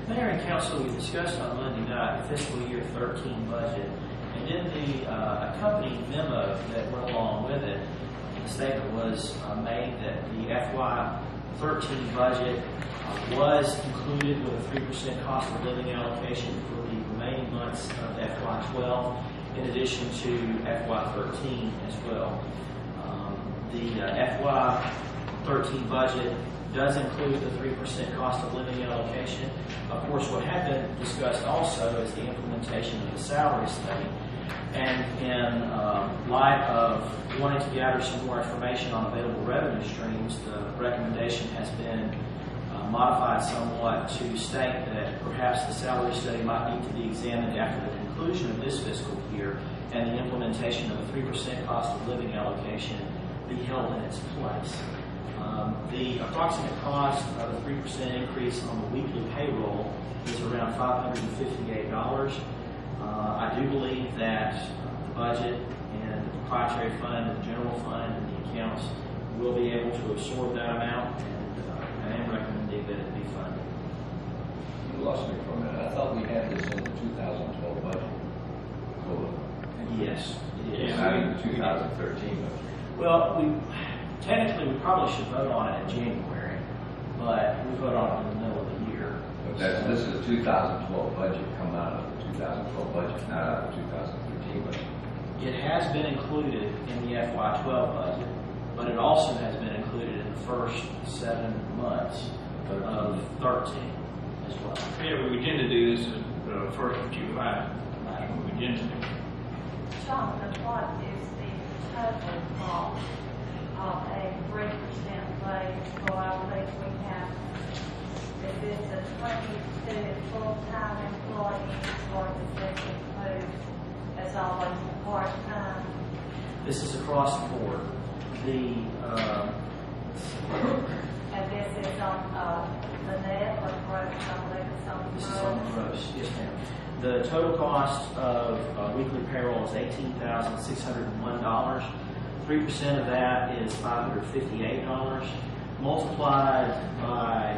Mayor and Council, we discussed on Monday night the fiscal year 13 budget, and in the accompanying memo that went along with it, the statement was made that the FY13 budget was included with a 3% cost of living allocation for the remaining months of FY12, in addition to FY13 as well. The FY13 budget does include the 3% cost of living allocation. Of course, what had been discussed also is the implementation of the salary study. And in light of wanting to gather some more information on available revenue streams, the recommendation has been modified somewhat to state that perhaps the salary study might need to be examined after the conclusion of this fiscal year and the implementation of a 3% cost of living allocation be held in its place. The approximate cost of a 3% increase on the weekly payroll is around $558. I do believe that the budget and the proprietary fund and the general fund and the accounts will be able to absorb that amount, and I am recommending that it be funded. You lost me for a minute. I thought we had this in the 2012 budget. Yes, it is. Not in the 2013 budget. Well, technically we probably should vote on it in January, but we vote on it in the middle of the year. But this is a 2012 budget come out of the 2012 budget, not out of the 2013 budget. It has been included in the FY12 budget, but it also has been included in the first 7 months of 13 as well. Yeah, we tend to do this first of July. We tend to do. Jonathan, what is the total cost of a 3% raise? So I believe we have, if it's a 22 full-time employees, or does this include, as always, part-time? This is across the board. And this is on the net or gross? I believe it's on the This gross. is on the gross, yes ma'am. The total cost of weekly payroll is $18,601. 3% of that is $558. Multiplied by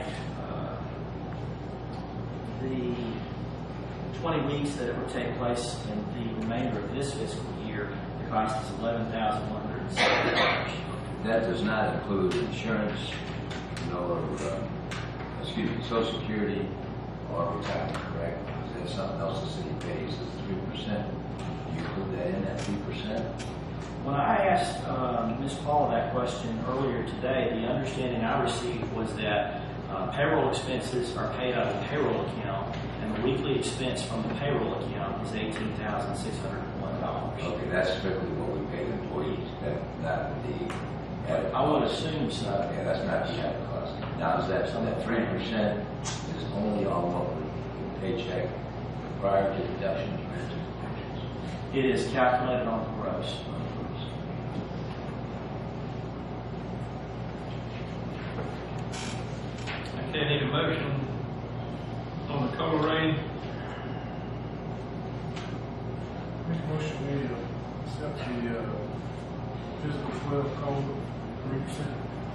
the 20 weeks that it would take place in the remainder of this fiscal year, the cost is $11,170. That does not include insurance, nor, Social Security or retirement, correct? Is that something else the city pays? Is 3%? You include that in that 3%? When I asked Ms. Paula that question earlier today, the understanding I received was that payroll expenses are paid out of the payroll account, and the weekly expense from the payroll account is $18,601. Okay, that's strictly what we pay the employees, not the added I would cost. assume so. Yeah, that's not the added cost. Now, is that 3% is only on what we paycheck prior to deductions and pensions? It is calculated on the gross. Okay, I need a motion on the COLA rate. Make a motion we accept the fiscal 12 code 3%.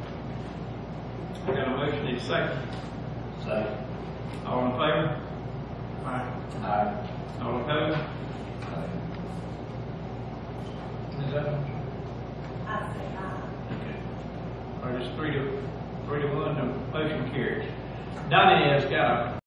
I got a motion, need a second. Second. All in favor? Aye. Aye. All opposed? Is that? I say aye. Okay. All right, it's 3 to 1, the motion carries. Donnie has got a